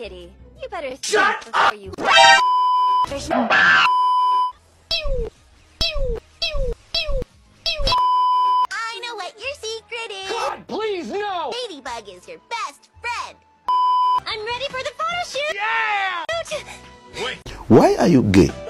Kitty. You better think before you... I know what your secret is. God, please, no! Ladybug is your best friend. I'm ready for the photo shoot! Yeah! Wait. Why are you gay?